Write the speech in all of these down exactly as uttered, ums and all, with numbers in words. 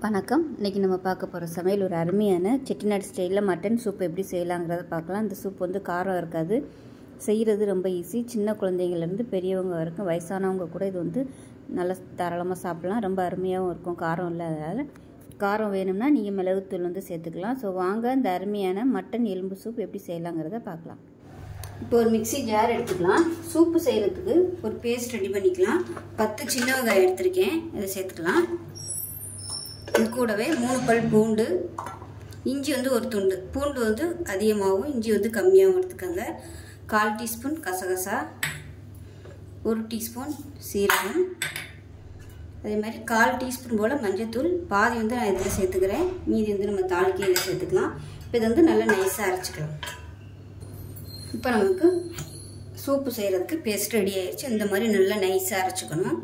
வணக்கம். இன்றைக்கி நம்ம பார்க்க போகிற சமையல் ஒரு அருமையான செட்டிநாடு ஸ்டைலில் மட்டன் சூப் எப்படி செய்யலாங்கிறத பார்க்கலாம். இந்த சூப் வந்து காரம் இருக்காது, செய்கிறது ரொம்ப ஈஸி. சின்ன குழந்தைங்கள்லேருந்து பெரியவங்க வரைக்கும் வயசானவங்க கூட இது வந்து நல்லா தாராளமாக சாப்பிட்லாம். ரொம்ப அருமையாகவும் இருக்கும், காரம் இல்லாததால். காரம் வேணும்னா நீங்கள் மிளகுத்தூள் வந்து சேர்த்துக்கலாம். ஸோ வாங்க இந்த அருமையான மட்டன் எலும்பு சூப் எப்படி செய்யலாங்கிறத பார்க்கலாம். இப்போ ஒரு மிக்சி ஜார் எடுத்துக்கலாம். சூப்பு செய்கிறதுக்கு ஒரு பேஸ்ட் ரெடி பண்ணிக்கலாம். பத்து சின்ன வெங்காயம் எடுத்திருக்கேன், இதை சேர்த்துக்கலாம். இது கூடவே மூணு பல் பூண்டு, இஞ்சி வந்து ஒரு துண்டு. பூண்டு வந்து அதிகமாகவும் இஞ்சி வந்து கம்மியாகவும் எடுத்துக்கோங்க. கால் டீஸ்பூன் கசகசா, ஒரு டீஸ்பூன் சீரகம், அதே மாதிரி கால் டீஸ்பூன் போல் மஞ்சத்தூள். பாதி வந்து நான் இதில் சேர்த்துக்கிறேன், மீதி வந்து நம்ம தாளிக்கையில் சேர்த்துக்கலாம். இப்போ இது வந்து நல்லா நைஸாக அரைச்சிக்கலாம். இப்போ நமக்கு சூப்பு செய்கிறதுக்கு பேஸ்ட் ரெடி ஆயிடுச்சு. இந்த மாதிரி நல்லா நைஸாக அரைச்சிக்கணும்.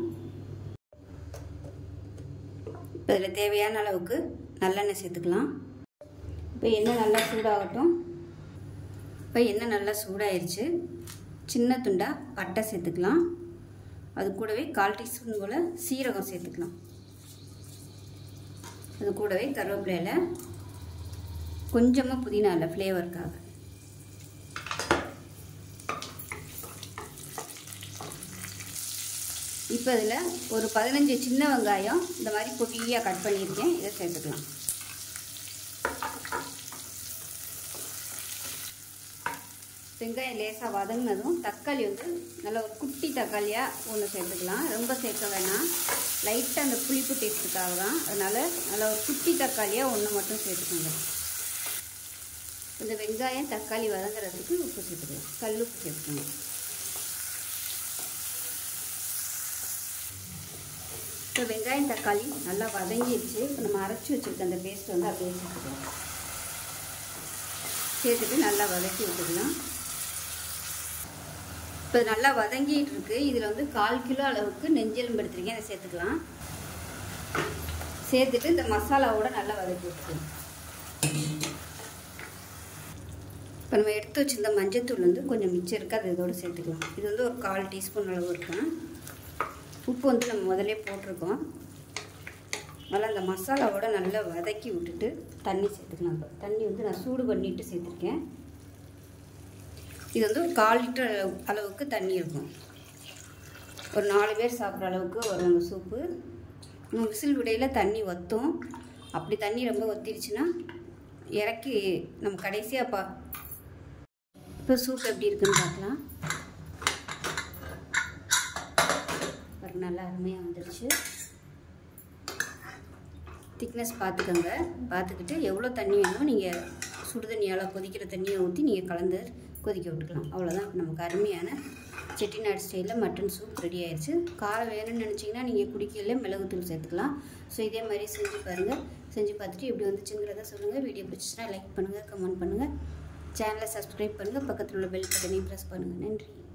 இப்போ இதில் தேவையான அளவுக்கு நல்லெண்ணெய் சேர்த்துக்கலாம். இப்போ எண்ணெய் நல்லா சூடாகட்டும். இப்போ எண்ணெய் நல்லா சூடாயிருச்சு. சின்ன துண்டாக பட்டை சேர்த்துக்கலாம். அது கூடவே கால் டீஸ்பூன் போல் சீரகம் சேர்த்துக்கலாம். அது கூடவே கருவேப்பிலையில் கொஞ்சமாக புதினா இல்லை ஃப்ளேவருக்காக. இப்போ இதில் ஒரு பதினஞ்சு சின்ன வெங்காயம் இந்த மாதிரி பொடியாக கட் பண்ணியிருக்கேன், இதை சேர்த்துக்கலாம். வெங்காயம் லேசாக வதங்கினதும் தக்காளி வந்து நல்லா ஒரு குட்டி தக்காளியாக ஒன்று சேர்த்துக்கலாம். ரொம்ப சேர்க்க வேணாம், லைட்டாக அந்த புளிப்பு டேஸ்ட்டுக்காக தான். அதனால் நல்லா ஒரு குட்டி தக்காளியாக ஒன்று மட்டும் சேர்த்துக்கோங்க. இந்த வெங்காயம் தக்காளி வதங்குறதுக்கு உப்பு சேர்த்துக்கலாம், கல் உப்பு சேர்த்துக்கோங்க. இப்போ வெங்காயம் தக்காளி நல்லா வதங்கிடுச்சு. இப்போ நம்ம அரைச்சி வச்சுருக்க அந்த பேஸ்ட் வந்து அப்படியே சேர்த்துக்கலாம். சேர்த்துட்டு நல்லா வதக்கி விட்டுக்கலாம். இப்போ நல்லா வதங்கிட்டு இருக்கு. இதில் வந்து கால் கிலோ அளவுக்கு நெஞ்செலும்பு எடுத்துருக்கேன், அதை சேர்த்துக்கலாம். சேர்த்துட்டு இந்த மசாலாவோட நல்லா வதக்கி விட்டுக்கலாம். இப்போ நம்ம எடுத்து வச்சுருந்த மஞ்சத்தூள் வந்து கொஞ்சம் மிச்சம் இருக்குது, அது இதோடு சேர்த்துக்கலாம். இது வந்து ஒரு கால் டீஸ்பூன் அளவு இருக்கும். உப்பு வந்து நம்ம முதலே போட்டிருக்கோம். நல்லா அந்த மசாலாவோட நல்லா வதக்கி விட்டுட்டு தண்ணி சேர்த்துக்கலாம். இப்போ தண்ணி வந்து நான் சூடு பண்ணிவிட்டு சேர்த்துருக்கேன். இது வந்து ஒரு கால் லிட்டர் அளவுக்கு தண்ணி இருக்கும். ஒரு நாலு பேர் சாப்பிட்ற அளவுக்கு வரும் அந்த சூப்பு. நம்ம விசில் விடையில் தண்ணி வற்றும். அப்படி தண்ணி ரொம்ப வத்திருச்சுன்னா இறக்கி நம்ம கடைசியாக பா இப்போ சூப் எப்படி இருக்குன்னு பார்க்கலாம். நல்லா அருமையாக வந்துடுச்சு. திக்னஸ் பார்த்துக்கோங்க. பார்த்துக்கிட்டு எவ்வளோ தண்ணி வேணுமோ நீங்கள் சுடு தண்ணியால் கொதிக்கிற தண்ணியை ஊற்றி நீங்கள் கலந்து கொதிக்க விட்டுக்கலாம். அவ்வளோதான், நமக்கு அருமையான செட்டிநாடு ஸ்டைலில் மட்டன் சூப் ரெடி ஆயிடுச்சு. காரம் வேணும்னு நினச்சிங்கன்னா நீங்கள் குடிக்கையில மிளகுத்தூள் சேர்த்துக்கலாம். ஸோ இதே மாதிரி செஞ்சு பாருங்கள். செஞ்சு பார்த்துட்டு எப்படி வந்துச்சுங்கிறத சொல்லுங்கள். வீடியோ பிடிச்சிச்சுன்னா லைக் பண்ணுங்கள், கமெண்ட் பண்ணுங்கள், சேனலை சப்ஸ்கிரைப் பண்ணுங்கள், பக்கத்தில் உள்ள பெல் பட்டனையும் ப்ரெஸ் பண்ணுங்கள். நன்றி.